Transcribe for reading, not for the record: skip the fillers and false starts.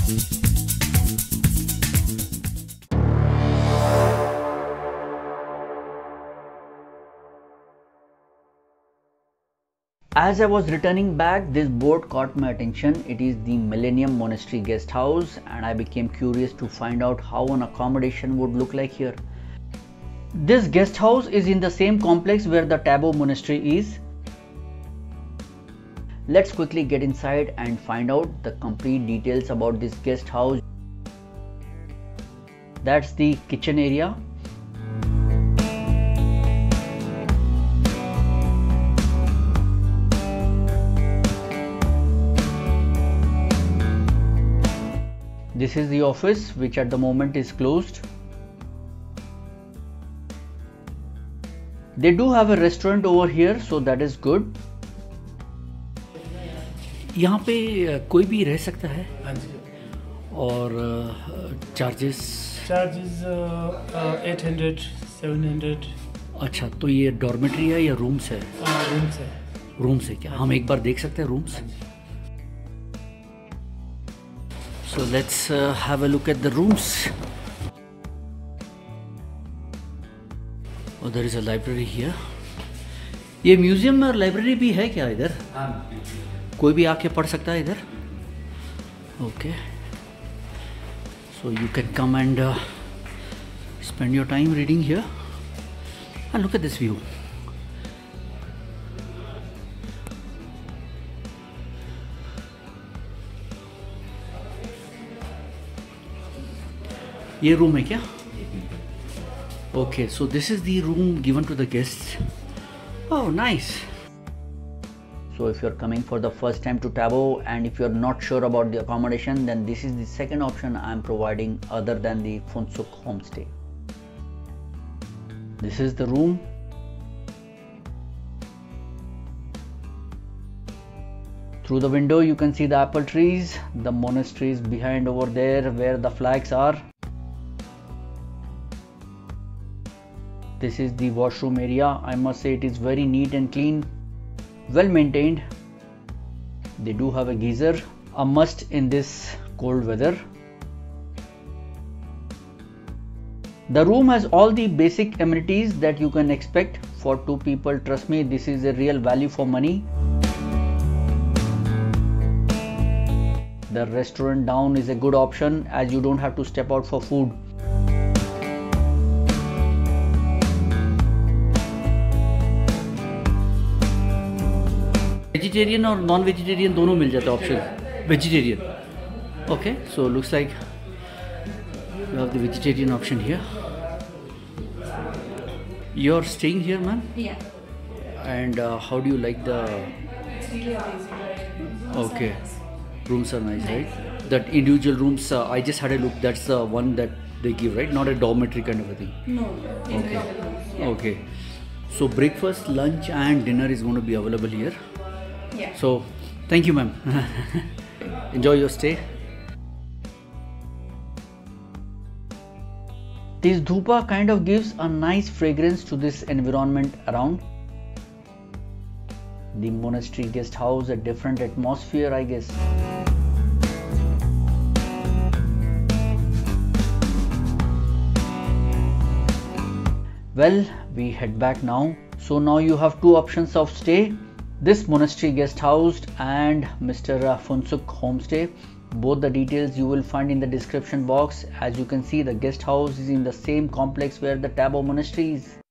As I was returning back, this board caught my attention. It is the Millennium Monastery guest house, and I became curious to find out how an accommodation would look like here. This guest house is in the same complex where the Tabo Monastery is. Let's quickly get inside and find out the complete details about this guest house. That's the kitchen area. This is the office, which at the moment is closed. They do have a restaurant over here, so that is good. यहाँ पे कोई भी रह सकता है? हाँ जी। और charges 800, 700। अच्छा, तो ये डॉर्मेट्री है या रूम्स है? रूम्स है। रूम्स है क्या? हम एक बार देख सकते हैं rooms? So let's have a look at the rooms. Oh, there is a library here. ये म्यूजियम और लाइब्रेरी भी है क्या इधर? हाँ, कोई भी आके पढ़ सकता है इधर? Okay. So you can come and spend your time reading here. And look at this view. ये रूम है क्या? Okay, so this is the room given to the guests. Oh, nice. So if you're coming for the first time to Tabo and if you're not sure about the accommodation, then this is the second option I'm providing other than the Phunsok homestay. This is the room. Through the window you can see the apple trees. The monastery is behind over there where the flags are. This is the washroom area. I must say it is very neat and clean, well maintained. They do have a geyser, a must in this cold weather. The room has all the basic amenities that you can expect for two people. Trust me, this is a real value for money. The restaurant down is a good option as you don't have to step out for food. Vegetarian और non vegetarian दोनों मिल जाता है option. Vegetarian. Okay, so looks like you have the vegetarian option here. You're staying here, ma'am? Yeah. And how do you like the? It's really amazing. Okay, rooms are nice, right? That individual rooms, I just had a look. That's the one that they give, right? Not a dormitory kind of a thing. No. Okay. Okay. So breakfast, lunch, and dinner is going to be available here. Yeah. So thank you, ma'am. Enjoy your stay. This dhupa kind of gives a nice fragrance to this environment around. The monastery guest house, a different atmosphere, I guess. Well, we head back now. So now you have two options of stay. This monastery guest house and Mr. Phunsok homestay. Both the details you will find in the description box. As you can see, the guest house is in the same complex where the Tabo Monastery is.